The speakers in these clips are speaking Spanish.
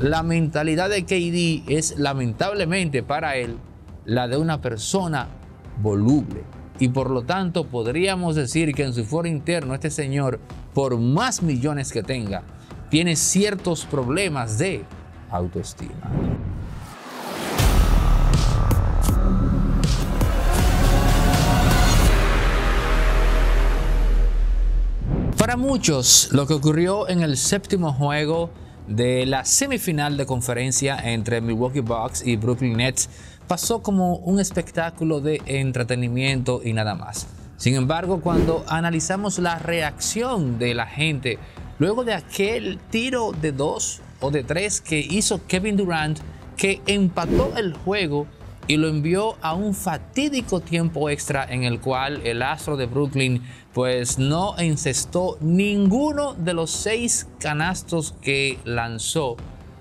la mentalidad de KD es lamentablemente para él la de una persona voluble. Y por lo tanto podríamos decir que en su foro interno este señor, por más millones que tenga, tiene ciertos problemas de autoestima. Para muchos, lo que ocurrió en el séptimo juego de la semifinal de conferencia entre Milwaukee Bucks y Brooklyn Nets pasó como un espectáculo de entretenimiento y nada más. Sin embargo, cuando analizamos la reacción de la gente luego de aquel tiro de 2 o de 3 que hizo Kevin Durant, que empató el juego y lo envió a un fatídico tiempo extra en el cual el astro de Brooklyn pues no encestó ninguno de los 6 canastos que lanzó.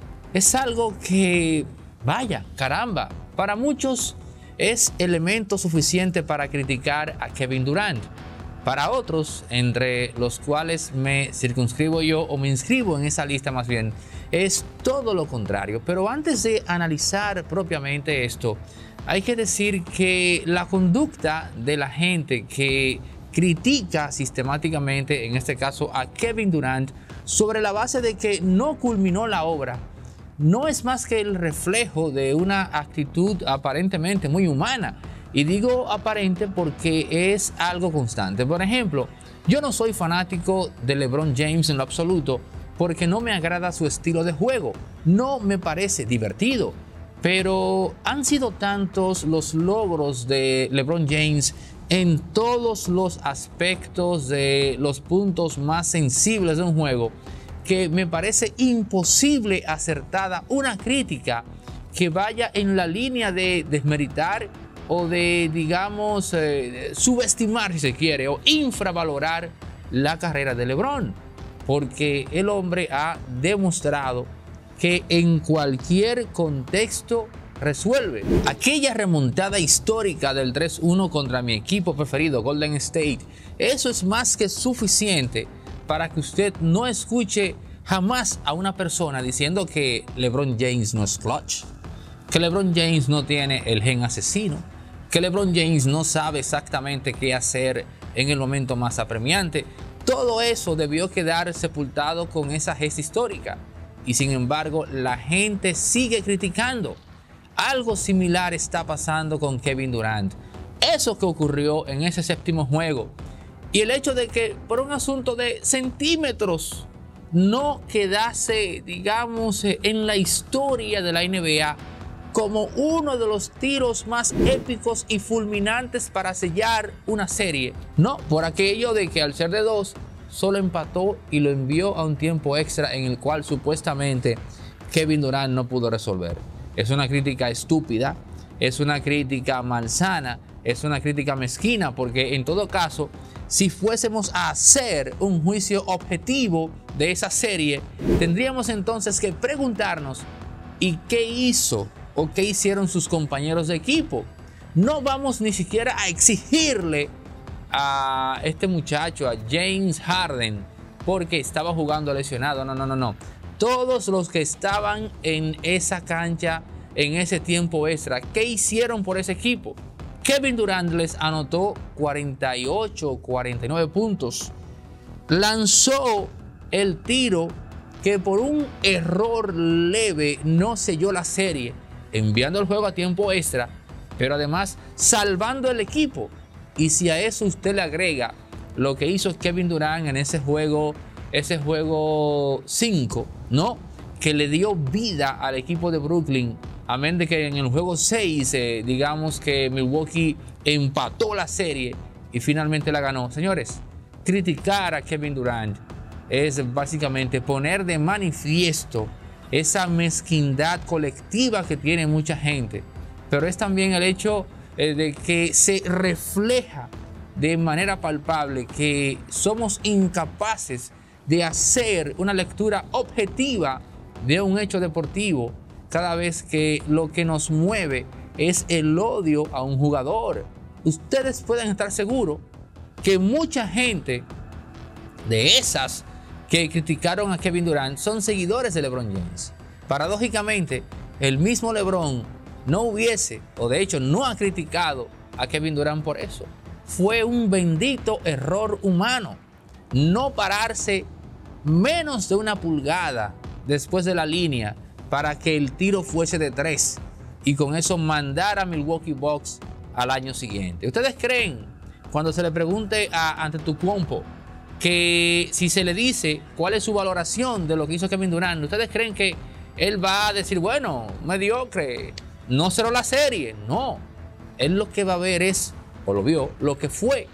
Es algo que, vaya, caramba, para muchos es elemento suficiente para criticar a Kevin Durant. Para otros, entre los cuales me circunscribo yo o me inscribo en esa lista más bien, es todo lo contrario. Pero antes de analizar propiamente esto, hay que decir que la conducta de la gente que critica sistemáticamente, en este caso a Kevin Durant, sobre la base de que no culminó la obra, no es más que el reflejo de una actitud aparentemente muy humana. Y digo aparente porque es algo constante. Por ejemplo, yo no soy fanático de LeBron James en lo absoluto porque no me agrada su estilo de juego. No me parece divertido. Pero han sido tantos los logros de LeBron James en todos los aspectos de los puntos más sensibles de un juego que me parece imposible acertada una crítica que vaya en la línea de desmeritar o de, digamos, subestimar, si se quiere, o infravalorar la carrera de LeBron, porque el hombre ha demostrado que en cualquier contexto resuelve. Aquella remontada histórica del 3-1 contra mi equipo preferido, Golden State, eso es más que suficiente para que usted no escuche jamás a una persona diciendo que LeBron James no es clutch, que LeBron James no tiene el gen asesino, que LeBron James no sabe exactamente qué hacer en el momento más apremiante. Todo eso debió quedar sepultado con esa gesta histórica. Y sin embargo, la gente sigue criticando. Algo similar está pasando con Kevin Durant. Eso que ocurrió en ese séptimo juego. Y el hecho de que por un asunto de centímetros no quedase, digamos, en la historia de la NBA como uno de los tiros más épicos y fulminantes para sellar una serie. No, por aquello de que al ser de 2, solo empató y lo envió a un tiempo extra en el cual supuestamente Kevin Durant no pudo resolver. Es una crítica estúpida, es una crítica malsana, es una crítica mezquina, porque en todo caso, si fuésemos a hacer un juicio objetivo de esa serie, tendríamos entonces que preguntarnos ¿y qué hizo o qué hicieron sus compañeros de equipo? No vamos ni siquiera a exigirle a este muchacho, a James Harden, porque estaba jugando lesionado. No. Todos los que estaban en esa cancha, en ese tiempo extra, ¿qué hicieron por ese equipo? Kevin Durant les anotó 48, 49 puntos. Lanzó el tiro que por un error leve no selló la serie, enviando el juego a tiempo extra, pero además salvando el equipo. Y si a eso usted le agrega lo que hizo Kevin Durant en ese juego 5, ¿no? Que le dio vida al equipo de Brooklyn, amén de que en el juego 6, digamos que Milwaukee empató la serie y finalmente la ganó. Señores, criticar a Kevin Durant es básicamente poner de manifiesto esa mezquindad colectiva que tiene mucha gente, pero es también el hecho de que se refleja de manera palpable que somos incapaces de hacer una lectura objetiva de un hecho deportivo cada vez que lo que nos mueve es el odio a un jugador. Ustedes pueden estar seguros que mucha gente de esas que criticaron a Kevin Durant son seguidores de LeBron James. Paradójicamente, el mismo LeBron no hubiese, o de hecho no ha criticado a Kevin Durant por eso. Fue un bendito error humano no pararse menos de una pulgada después de la línea para que el tiro fuese de 3 y con eso mandar a Milwaukee Bucks al año siguiente. ¿Ustedes creen, cuando se le pregunte a Antetokounmpo que si se le dice cuál es su valoración de lo que hizo Kevin Durant, ustedes creen que él va a decir, bueno, mediocre, no cerró la serie? No, él lo que va a ver es, o lo vio, lo que fue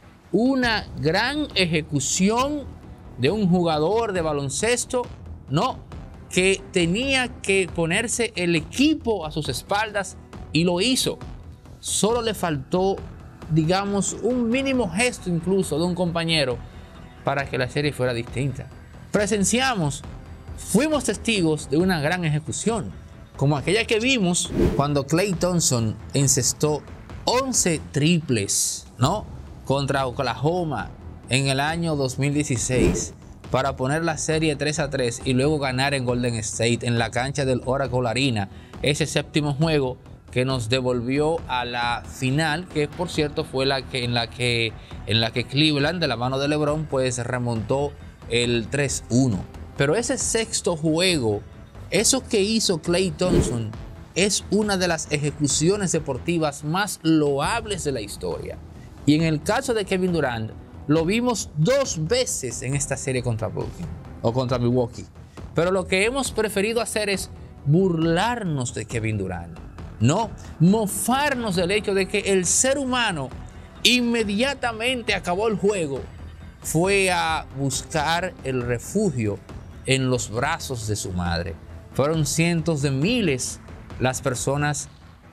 una gran ejecución de un jugador de baloncesto, no, que tenía que ponerse el equipo a sus espaldas y lo hizo. Solo le faltó, digamos, un mínimo gesto incluso de un compañero para que la serie fuera distinta. Presenciamos, fuimos testigos de una gran ejecución, como aquella que vimos cuando Klay Thompson encestó 11 triples, ¿no?, contra Oklahoma en el año 2016 para poner la serie 3-3 y luego ganar en Golden State en la cancha del Oracle Arena, ese séptimo juego que nos devolvió a la final, que por cierto fue en la que Cleveland, de la mano de LeBron, pues remontó el 3-1. Pero ese sexto juego, eso que hizo Klay Thompson, es una de las ejecuciones deportivas más loables de la historia. Y en el caso de Kevin Durant, lo vimos 2 veces en esta serie contra Brooklyn o contra Milwaukee. Pero lo que hemos preferido hacer es burlarnos de Kevin Durant, no mofarnos del hecho de que el ser humano inmediatamente acabó el juego, fue a buscar el refugio en los brazos de su madre. Fueron cientos de miles las personas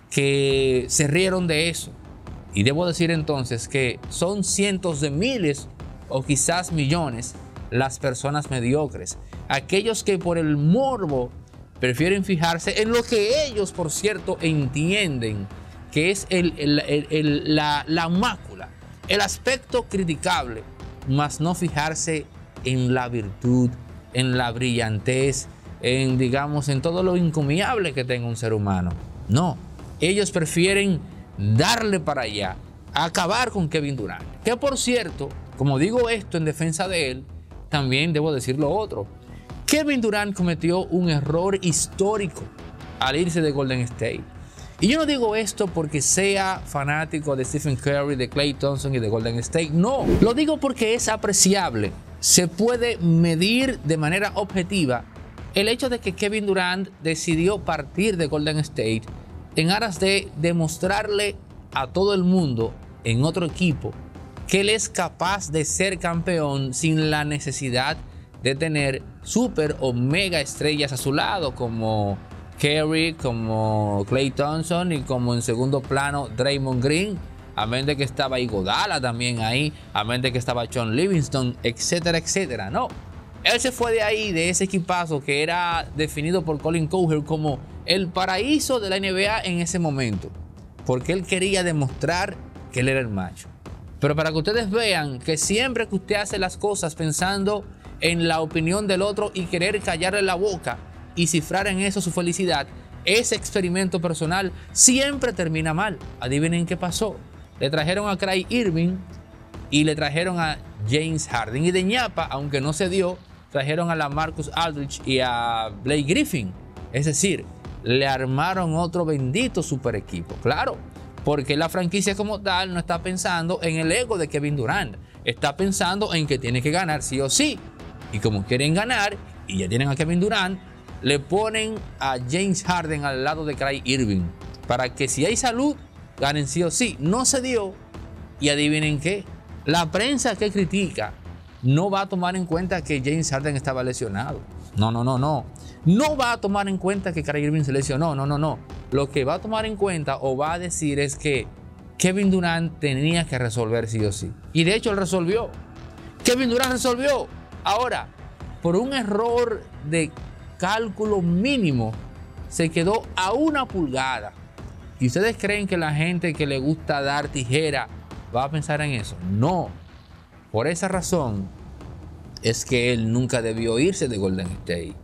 que se rieron de eso. Y debo decir entonces que son cientos de miles o quizás millones las personas mediocres, aquellos que por el morbo prefieren fijarse en lo que ellos, por cierto, entienden que es la mácula, el aspecto criticable, mas no fijarse en la virtud, en la brillantez, en, digamos, en todo lo encomiable que tenga un ser humano. No, ellos prefieren darle para allá, acabar con Kevin Durant. Que por cierto, como digo esto en defensa de él, también debo decir lo otro. Kevin Durant cometió un error histórico al irse de Golden State. Y yo no digo esto porque sea fanático de Stephen Curry, de Klay Thompson y de Golden State. No, lo digo porque es apreciable. Se puede medir de manera objetiva el hecho de que Kevin Durant decidió partir de Golden State en aras de demostrarle a todo el mundo en otro equipo que él es capaz de ser campeón sin la necesidad de tener super o mega estrellas a su lado como Curry, como Klay Thompson y como en segundo plano Draymond Green, amén de que estaba Iguodala también ahí, amén de que estaba Shaun Livingston, etcétera, etcétera. No, él se fue de ahí, de ese equipazo que era definido por Colin Cowherd como el paraíso de la NBA en ese momento, porque él quería demostrar que él era el macho. Pero para que ustedes vean que siempre que usted hace las cosas pensando en la opinión del otro y querer callarle la boca y cifrar en eso su felicidad, ese experimento personal siempre termina mal. Adivinen qué pasó. Le trajeron a Kyrie Irving y le trajeron a James Harden, y de ñapa, aunque no se dio, trajeron a la Marcus Aldridge y a Blake Griffin. Es decir, le armaron otro bendito super equipo. Claro, porque la franquicia como tal no está pensando en el ego de Kevin Durant, está pensando en que tiene que ganar sí o sí. Y como quieren ganar y ya tienen a Kevin Durant, le ponen a James Harden al lado de Kyrie Irving para que si hay salud, ganen sí o sí. No se dio, y adivinen qué, la prensa que critica no va a tomar en cuenta que James Harden estaba lesionado. No va a tomar en cuenta que Kyrie Irving se lesionó. No. Lo que va a tomar en cuenta o va a decir es que Kevin Durant tenía que resolver sí o sí. Y de hecho él resolvió. Kevin Durant resolvió. Ahora, por un error de cálculo mínimo, se quedó a una pulgada. ¿Y ustedes creen que la gente que le gusta dar tijera va a pensar en eso? No. Por esa razón es que él nunca debió irse de Golden State.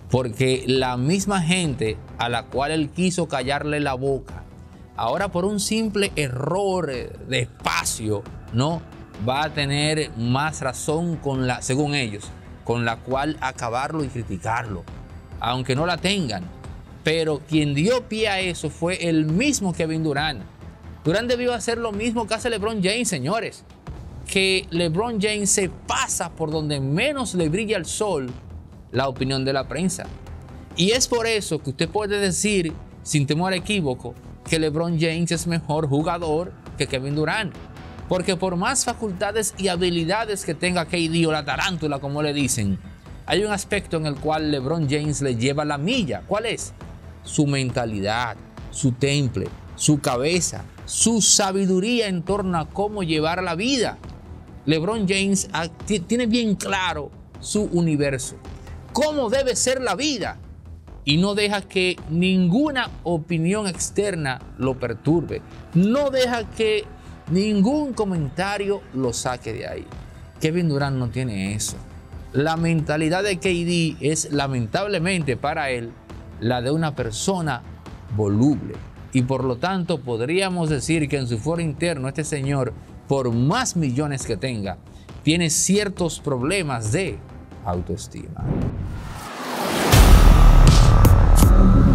porque la misma gente a la cual él quiso callarle la boca, ahora por un simple error de espacio, ¿no? Va a tener más razón según ellos, con la cual acabarlo y criticarlo, aunque no la tengan. Pero quien dio pie a eso fue el mismo Kevin Durant. Durant debió hacer lo mismo que hace LeBron James, señores. Que LeBron James se pasa por donde menos le brilla el sol la opinión de la prensa. Y es por eso que usted puede decir, sin temor a equívoco, que LeBron James es mejor jugador que Kevin Durant. Porque por más facultades y habilidades que tenga KD o la tarántula, como le dicen, hay un aspecto en el cual LeBron James le lleva la milla. ¿Cuál es? Su mentalidad, su temple, su cabeza, su sabiduría en torno a cómo llevar la vida. LeBron James tiene bien claro su universo, cómo debe ser la vida, y no deja que ninguna opinión externa lo perturbe, no deja que ningún comentario lo saque de ahí. Kevin Durant no tiene eso. La mentalidad de KD es, lamentablemente para él, la de una persona voluble, y por lo tanto podríamos decir que en su foro interno este señor, por más millones que tenga, tiene ciertos problemas de autoestima.